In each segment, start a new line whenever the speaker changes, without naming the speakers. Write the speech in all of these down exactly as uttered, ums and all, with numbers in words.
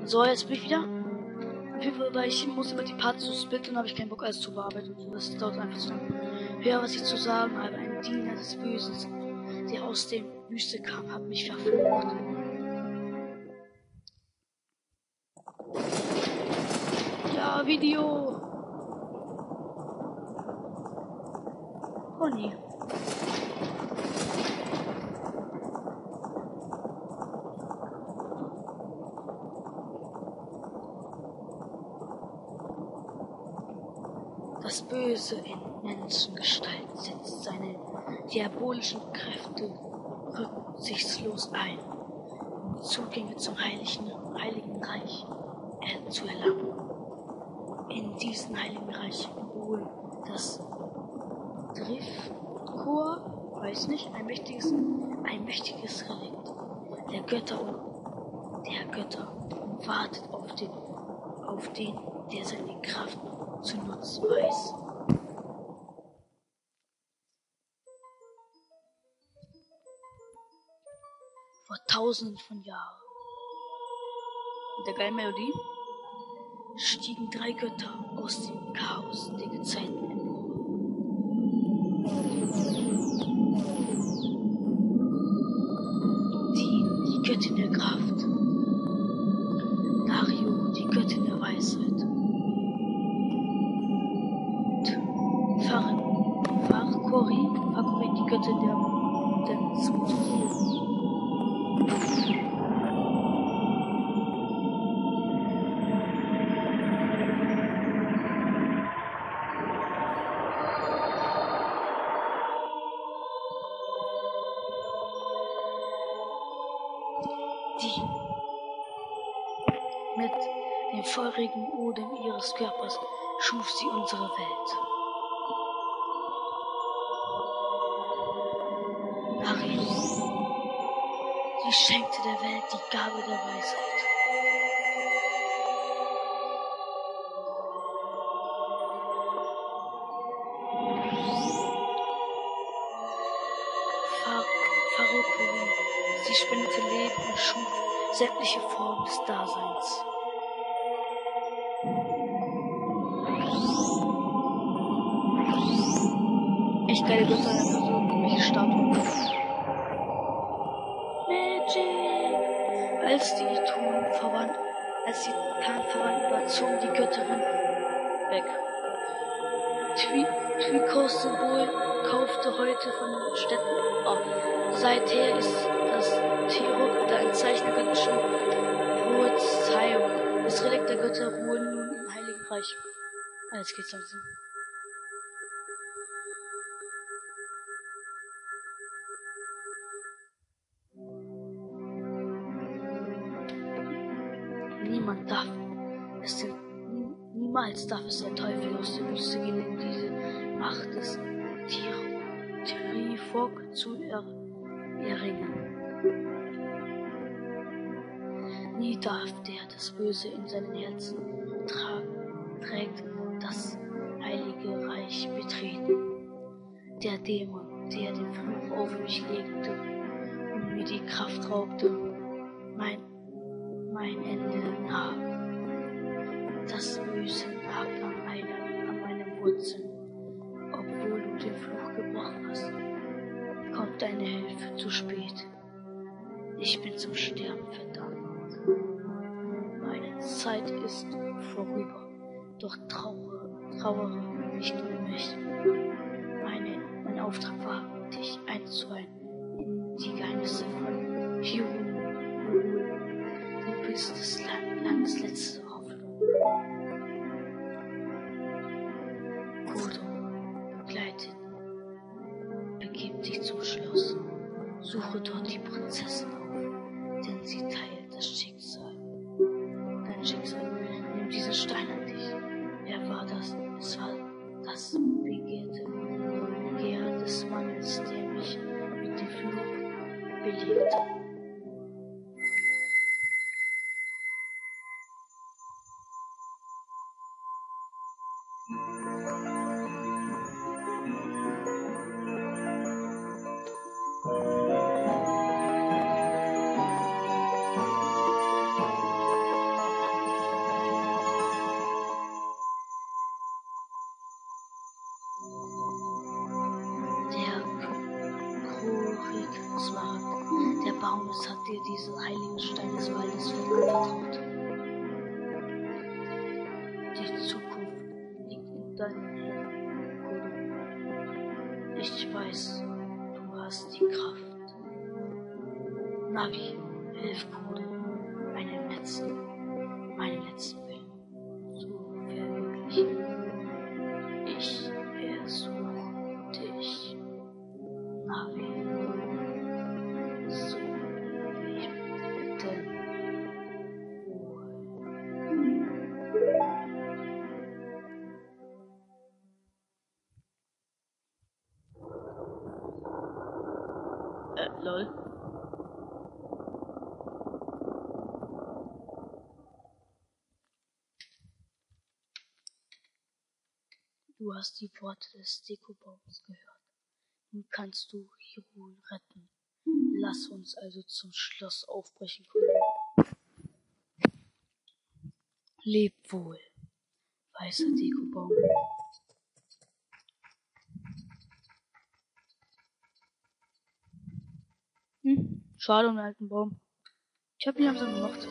So, jetzt bin ich wieder. Weil ich muss immer die Parts zu splitten und habe ich keinen Bock, alles zu bearbeiten. Und das dauert einfach zu lange. Hör, was ich zu sagen habe. Ein Diener des Bösen, der aus der Wüste kam, hat mich verflucht. Ja, Video. Oh nee. Das Böse in Menschengestalt setzt seine diabolischen Kräfte rücksichtslos ein, um Zugänge zum heiligen, heiligen Reich er zu erlangen. In diesem heiligen Reich wohl das Driftchor, weiß nicht, ein mächtiges, ein mächtiges Relikt der Götter und der Götter und wartet auf den, auf den, der seine Kraft zu nutzen weiß. Vor tausenden von Jahren, mit der geilen Melodie, stiegen drei Götter aus dem Chaos der Gezeiten empor. Die, die Göttin der Kraft, Dario, die Göttin der Weisheit, Fakori, Fakori, die Göttin der, der Zukunft. Die mit dem feurigen Odem ihres Körpers schuf sie unsere Welt. Sie schenkte der Welt die Gabe der Weisheit. Fakori, sie spendete Leben und schuf sämtliche Formen des Daseins. Echt geile Götter, einfach so irgendwelche Statuen. Als die Tun verwandt, als die Tan verwandt war, zogen die Götterin weg. Twikos Symbol kaufte heute von den Städten auf. Seither ist das Tirok ein Zeichen der göttischen Prophezeiung. Das Relikt der Götter ruhen nun im Heiligen Reich. Alles geht's langsam. Niemand darf es den, niemals darf es der Teufel aus der Wüste gehen, um diese Macht des Trifok zu er, erringen. Nie darf der das Böse in seinen Herzen tra trägt, das heilige Reich betreten. Der Dämon, der den Fluch auf mich legte und mir die Kraft raubte, mein Mein Ende nah. Das Böse nagt an, einer, an meinen Wurzeln. Obwohl du den Fluch gebrochen hast, kommt deine Hilfe zu spät. Ich bin zum Sterben verdammt. Meine Zeit ist vorüber, doch trauere, trauere nicht um mich. Meine, mein Auftrag war, dich einzuweihen in die Geheimnisse von Hirun. Du bist das Landes letzte Hoffnung. Kodo, begleitet, begib dich zum Schloss. Suche dort die Prinzessin auf, denn sie teilt das Schicksal. Dein Schicksal, nimm diesen Stein an dich. Wer war das? Es war das Begehrte, Begehr des Mannes, der mich mit dem Fluch belegte. Hermes hat dir diese heiligen Steine des Waldes anvertraut. Die Zukunft liegt in deinen Händen, Kodo. Ich weiß, du hast die Kraft. Navi, hilf Kodo, meinen letzten, meinen letzten Willen zu verwirklichen. Ich ersuche dich, Navi, so ich bitte Äh, lol. Du hast die Worte des Dekobaums gehört. Nun kannst du Hyrule retten. Lass uns also zum Schloss aufbrechen, Kodo. Leb wohl, weißer Dekobaum. Hm, schade um den alten Baum. Ich hab ihn langsam gemacht.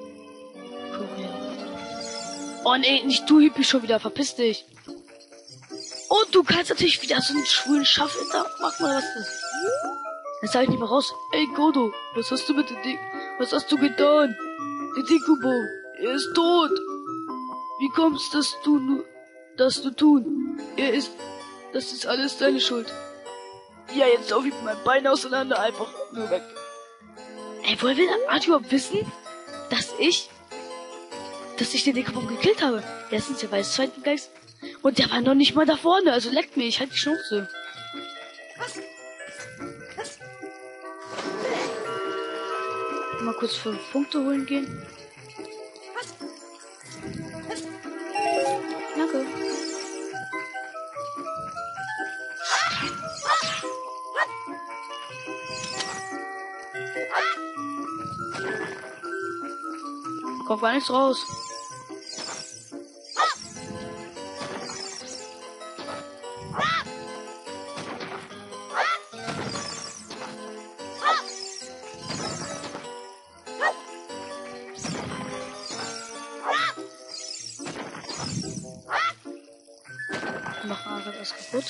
Korea. Oh nee, nicht du, Hippie, schon wieder. Verpiss dich. Und du kannst natürlich wieder so einen schwulen Scharfrichter. Mach mal, was ist das? Jetzt sag ich nicht mal raus. Ey, Kodo, was hast du mit dem Ding? Was hast du getan? Der Dekobaum, er ist tot. Wie kommst das du nur, das du tun? Er ist, das ist alles deine Schuld. Ja, jetzt lauf ich mit meinem Bein auseinander, einfach nur weg. Ey, woher will Arthur überhaupt wissen, dass ich, dass ich den Dekobaum gekillt habe? Erstens, der war jetzt zweiten Geist. Und der war noch nicht mal da vorne, also leckt mich, halt die Schnauze. Was? Was? Mal kurz fünf Punkte holen gehen. Was? Was? Danke. Kommt gar nichts raus. Noch mal was kaputt.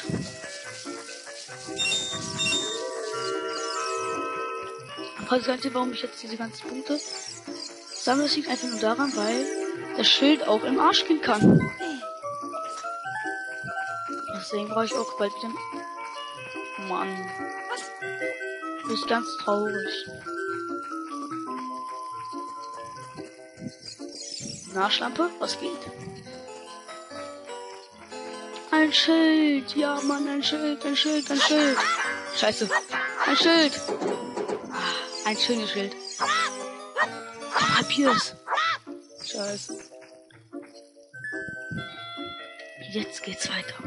Ich weiß gar nicht, warum ich jetzt diese ganzen Punkte sammle. Das liegt einfach nur daran, weil das Schild auch im Arsch gehen kann. Deswegen brauche ich auch bald wieder. Mann. Du bist ganz traurig. Na, Schlampe, was geht? Ein Schild, ja Mann, ein Schild, ein Schild, ein Schild. Scheiße, ein Schild. Ah, ein schönes Schild. Komm, Papier's. Scheiße. Jetzt geht's weiter.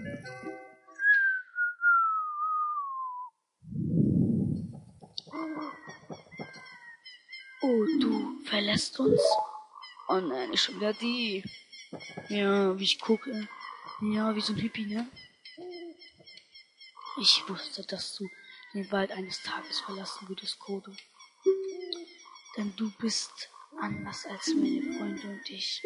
Oh, du verlässt uns? Oh nein, ist schon wieder die. Ja, wie ich gucke. Ja, wie so ein Hippie, ne? Ich wusste, dass du den Wald eines Tages verlassen würdest, Kodo. Denn du bist anders als meine Freunde und ich.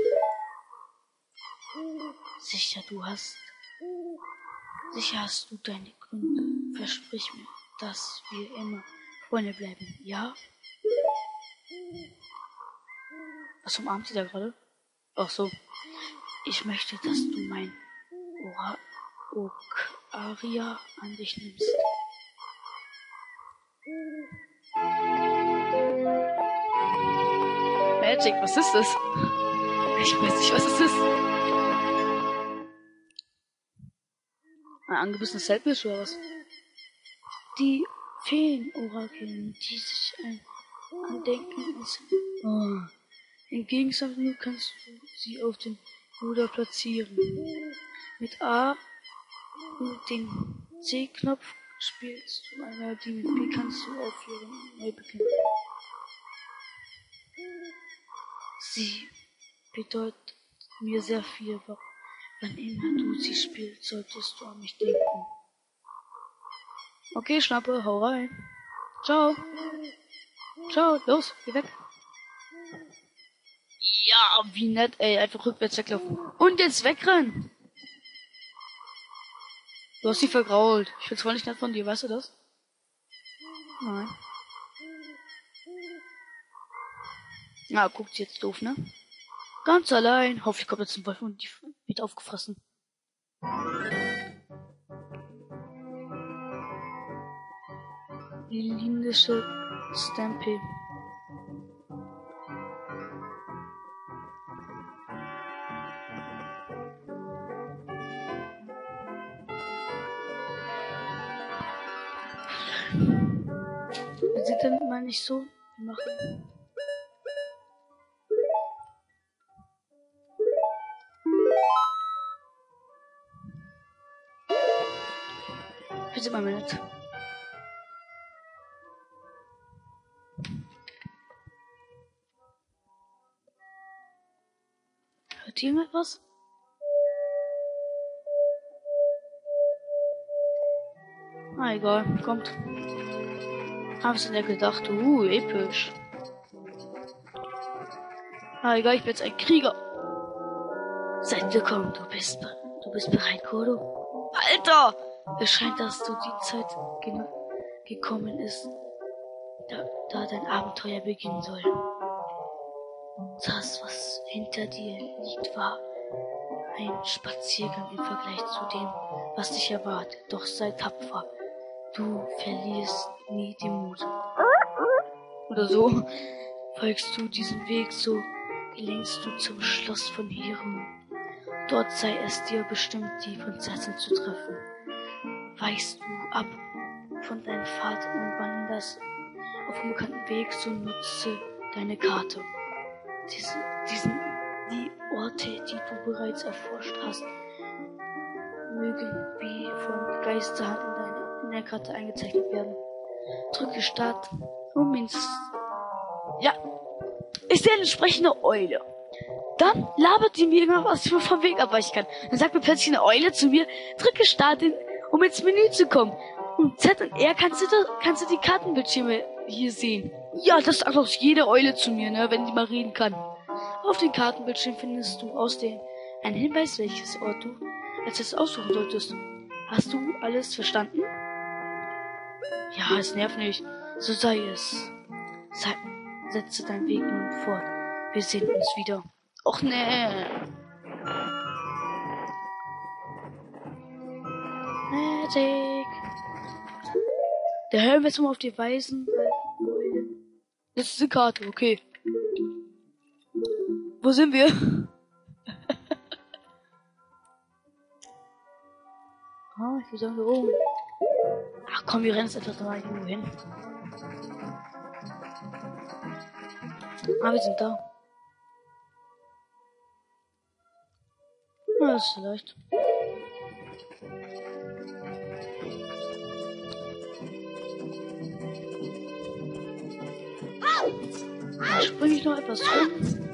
Sicher, du hast... Sicher hast du deine Gründe. Versprich mir, dass wir immer Freunde bleiben, ja? Was umarmt sie da gerade? Ach so. Ich möchte, dass du mein Ora Okaria an dich nimmst. Magic, was ist das? Ich weiß nicht, was es ist. Ein angebissenes Selfish oder was? Die Feen-Orakeln, die sich ein Andenken ist. Oh. Im Gegensatz nur kannst du sie auf den Ruder platzieren. Mit A und dem C-Knopf spielst du einmal, die mit B kannst du aufhören und neu beginnen. Sie bedeutet mir sehr viel, wann immer du sie spielst, solltest du an mich denken. Okay, Schnappe, hau rein. Ciao. Ciao, los, geh weg. Ja, wie nett, ey. Einfach rückwärts weglaufen. Und jetzt wegrennen. Du hast sie vergrault. Ich find's voll nicht nett von dir, weißt du das? Nein. Na, guckt sie jetzt doof, ne? Ganz allein. Hoffentlich kommt jetzt ein Wolf und die wird aufgefressen. Die lindische Stampy. Wir sind dann mal nicht so. Wir machen. Wir sind mal nett. Hört ihr etwas? Ah, egal, kommt. Hab ich ja gedacht, uh, episch. Ah, egal, ich bin jetzt ein Krieger. Seid willkommen, du bist, du bist bereit, Kodo? Alter! Es scheint, dass du die Zeit ge gekommen ist, da, da dein Abenteuer beginnen soll. Das, was hinter dir liegt, war ein Spaziergang im Vergleich zu dem, was dich erwartet. Doch sei tapfer. Du verlierst nie den Mut. Oder so. Folgst du diesem Weg, so gelangst du zum Schloss von Hyrule. Dort sei es dir bestimmt, die Prinzessin zu treffen. Weichst du ab von deinem Pfad und wanderst auf dem bekannten Weg, so nutze deine Karte. Diese, diesen, die Orte, die du bereits erforscht hast, mögen wie von Geisterhand in deiner in der Karte eingezeichnet werden. Drücke Start, um ins... Ja, ist der eine sprechende Eule. Dann labert die mir irgendwas, was ich vom Weg abweichen kann. Dann sagt mir plötzlich eine Eule zu mir, drücke Start, in, um ins Menü zu kommen. Und Z und R kannst du, da, kannst du die Kartenbildschirme hier sehen. Ja, das sagt auch jede Eule zu mir, ne, wenn die mal reden kann. Auf den Kartenbildschirm findest du außerdem einen Hinweis, welches Ort du als erstes aussuchen solltest. Hast du alles verstanden? Ja, es nervt nicht. So sei es. Sei, setze deinen Weg nun fort. Wir sehen uns wieder. Och nee. Magic. Der Helm wird mal auf die weisen. Das ist eine Karte, okay. Wo sind wir? Ah, ich würde sagen, da oben. Ach komm, wir rennen jetzt einfach mal irgendwo hin. Ah, wir sind da. Na, das ist vielleicht. Da springe ich noch etwas rum.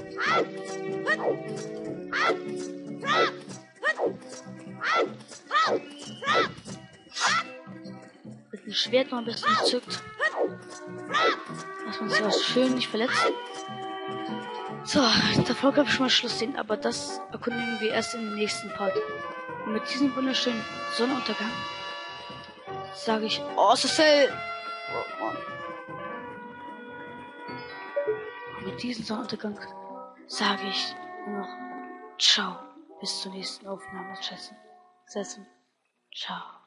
Mit dem Schwert noch ein bisschen zückt. Dass man sich auch schön nicht verletzt. So, davor gab ich schon mal Schluss sehen, aber das erkundigen wir erst im nächsten Part. Und mit diesem wunderschönen Sonnenuntergang sage ich, oh, es ist hell! Oh, Mann. Und mit diesem Sonnenuntergang sage ich nur noch ciao. Bis zur nächsten Aufnahme. Tschüss. Ciao.